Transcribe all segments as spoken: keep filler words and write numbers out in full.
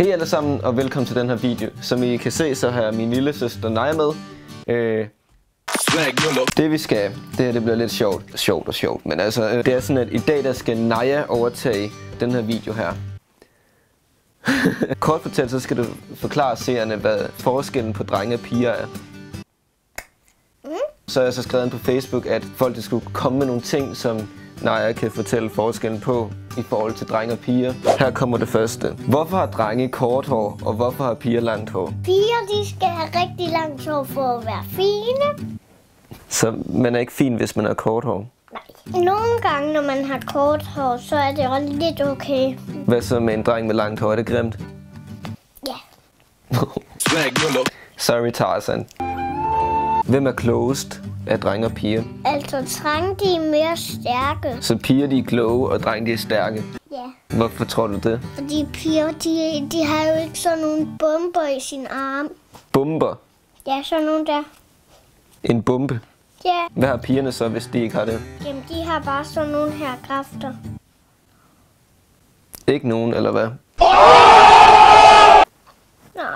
Hej alle sammen og velkommen til den her video. Som I kan se, så har jeg min lille søster Naja med. øh, Det vi skal, det her det bliver lidt sjovt. Sjovt og sjovt, men altså øh, det er sådan, at i dag der skal Naja overtage den her video her. Kort fortalt, så skal du forklare seerne, hvad forskellen på drenge og piger er. Mm. Så har jeg så skrevet på Facebook, at folk der skulle komme med nogle ting, som Naja kan fortælle forskellen på i forhold til drenge og piger. Her kommer det første. Hvorfor har drenge kort hår, og hvorfor har piger langt hår? Piger, de skal have rigtig langt hår for at være fine. Så man er ikke fin, hvis man har kort hår? Nej. Nogle gange, når man har kort hår, så er det også lidt okay. Hvad så med en dreng med langt hår? Er det grimt? Ja. Sorry, Tarzan. Hvem er klogest af drenge og piger? Altså, drenge, de er mere stærke. Så piger, de er kloge, og drenge, de er stærke? Ja. Hvorfor tror du det? Fordi piger, de, de har jo ikke sådan nogle bomber i sin arm. Bomber? Ja, sådan nogle der. En bombe? Ja. Hvad har pigerne så, hvis de ikke har det? Jamen, de har bare sådan nogle her kræfter. Ikke nogen, eller hvad? Nej.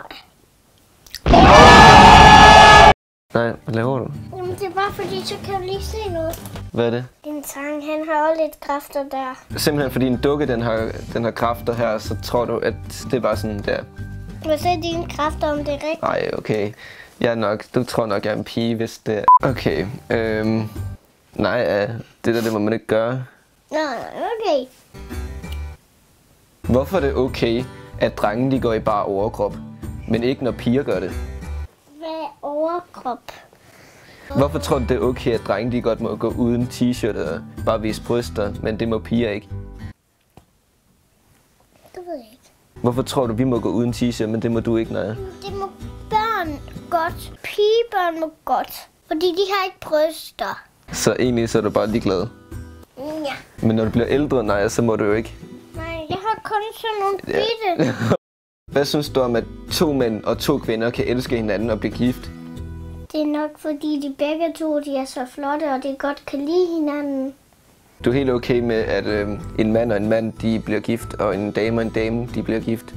Nej, hvad laver du? Jamen, det er bare fordi, så kan du lige se noget. Hvad er det? Din sang, han har også lidt kræfter der. Simpelthen fordi en dukke, den har, den har kræfter her, så tror du, at det er bare sådan der. Hvad så dine kræfter, om det er rigtigt? Nej, okay. Jeg er nok, du tror nok, jeg er en pige, hvis det er. Okay, øhm, nej, ja, det der, det må man ikke gøre. Nej, okay. Hvorfor er det okay, at drenge de går i bare overkrop, men ikke når piger gør det? Hvad er overkrop? Hvorfor tror du, det er okay, at drenge de godt må gå uden t-shirt og bare vise bryster, men det må piger ikke? Det ved jeg ikke. Hvorfor tror du, vi må gå uden t-shirt, men det må du ikke, nej? Det må børn godt. Pigebørn må godt. Fordi de har ikke bryster. Så egentlig så er du bare ligeglad. Ja. Men når du bliver ældre, nej, så må du jo ikke. Nej, jeg har kun sådan nogle bitte. Hvad synes du om, at to mænd og to kvinder kan elske hinanden og blive gift? Det er nok fordi de begge to de er så flotte, og de godt kan lide hinanden. Du er helt okay med, at øh, en mand og en mand de bliver gift, og en dame og en dame de bliver gift?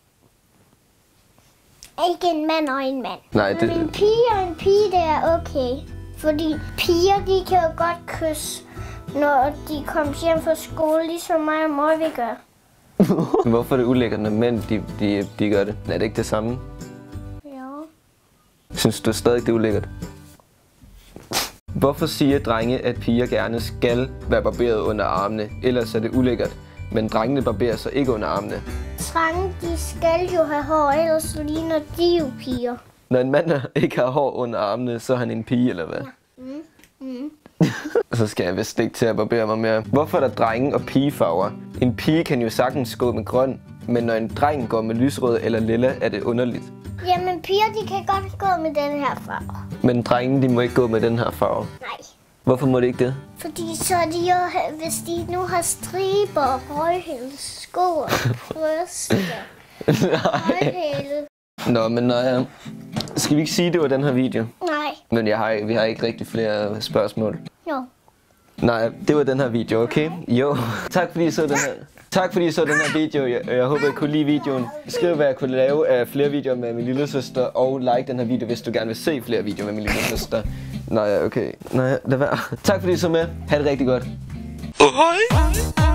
Ikke en mand og en mand. Nej, det... Men en pige og en pige, det er okay. Fordi piger, de kan jo godt kysse, når de kommer hjem fra skole, ligesom mig og mor vi gør. Hvorfor er det ulækkert, når mænd de, de, de gør det? Er det ikke det samme? Jo. Synes du stadig, det er ulækkert? Hvorfor siger drenge, at piger gerne skal være barberet under armene? Ellers er det ulækkert, men drengene barberer sig ikke under armene. Drenge, de skal jo have hår, ellers ligner de jo piger. Når en mand ikke har hår under armene, så er han en pige, eller hvad? Ja. Mm. Mm. Så skal jeg vist ikke til at barbere mig mere. Hvorfor er der drenge- og pigefarver? En pige kan jo sagtens gå med grøn, men når en dreng går med lysrød eller lilla, er det underligt. Jamen, piger, de kan godt gå med den her farve. Men drenge, de må ikke gå med den her farve. Nej. Hvorfor må de ikke det? Fordi så er de jo, hvis de nu har striber, højhæle, sko og bryster. Højhæle. Nå, men Naja, skal vi ikke sige, det var den her video? Nej. Men jeg har, vi har ikke rigtig flere spørgsmål. Jo. Nej, det var den her video, okay? Jo. Tak fordi I så den her. Tak fordi I så den her video. Jeg, jeg håber, I kunne lide videoen. Skriv, hvad jeg kunne lave af flere videoer med min lille søster, og like den her video, hvis du gerne vil se flere videoer med min lille søster. Nej, okay. Nej, lad være. Tak fordi I så med. Ha' det rigtig godt. Oh, hej.